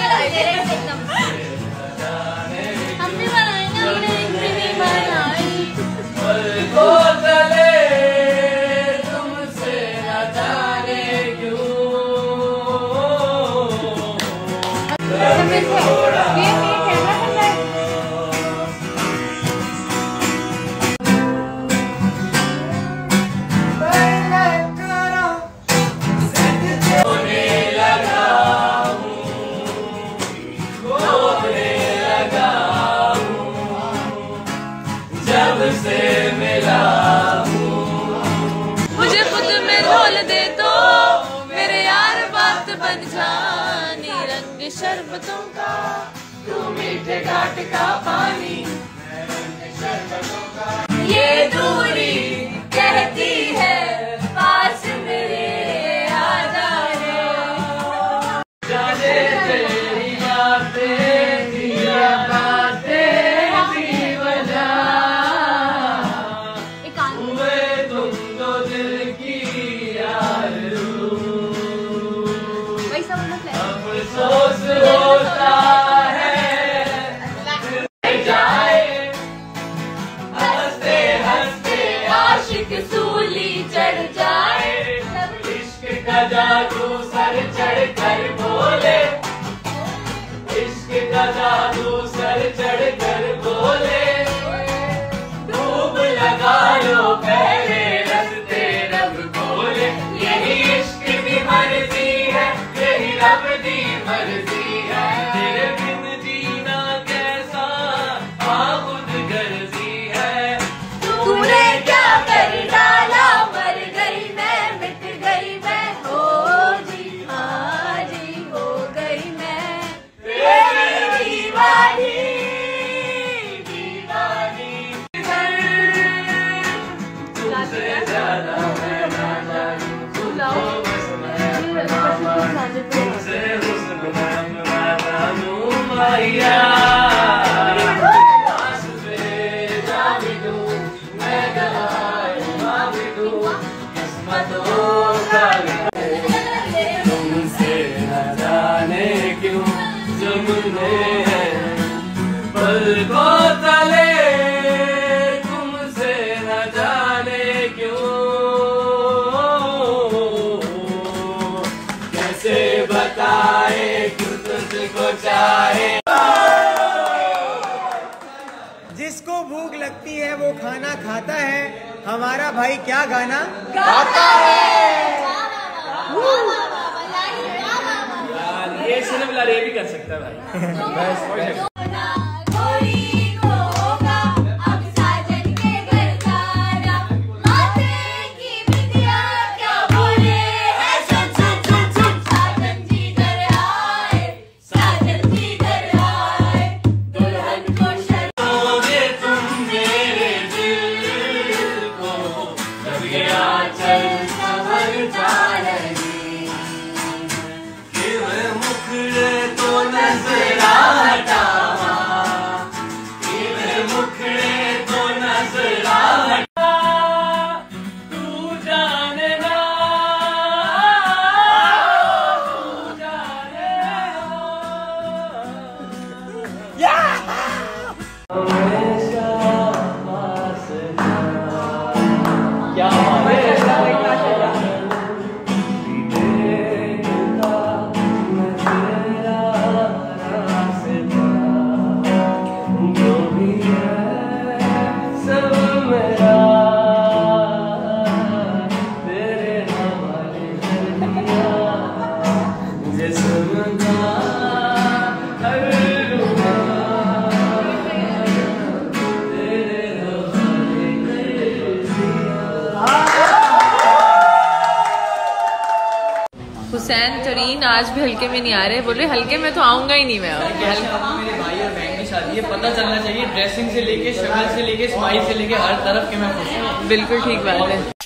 मुझे खुद में ढोल दे तो मेरे यार बात बन जानी, रंग शरबतों का तू मीठे घाट का पानी, ये दूरी कहती है पास मेरे आ जा रे, जाने तेरी बातें दिया बातें दीवाना, हुए तुम तो दिल की आरज़ू, अफसोस होता है जाए हंसते हंसते आशिक सूली चढ़ जाए, इश्क का जादू सर चढ़ कर बोले, इश्क का जादू सर चढ़ कर बोले, डूब लगा लो पहले रस्ते रब खोले, यही इश्क की मर्जी है, यही रब की मर्जी है, तेरे बिन जीना कैसा खुद गर्जी है, तूने क्या कर डाला, मर गई मैं मिट गई मैं, हो जी हाँ जी हो गई मैं तेरी दीवानी दीवानी, तुमसे ज्यादा मैं ना जानूं, तुमको बस मैं अपना मानूं, तुमसे हुस्न मैं ना जानूं मैया, आस पे जा भी दूं मैं गवाही भी दूं, किस्मतों का तुमसे न जाने क्यों जमने हैं पलकों तले, तुमसे न जाने क्यों, कैसे बताए क्यों तुझको चाहे, जिसको भूख लगती है वो खाना खाता है, हमारा भाई क्या गाना गाता है। ये सिर्फ लड़े भी कर सकता है भाई। हुसैन तरीन आज भी हल्के में नहीं आ रहे, बोल रहे हल्के में तो आऊंगा ही नहीं मैं। मेरे भाई और बहन की शादी है, पता चलना चाहिए ड्रेसिंग से लेके शक्ल से लेके स्माइल से लेके हर तरफ के मैं खुश हूँ। बिल्कुल ठीक बात है।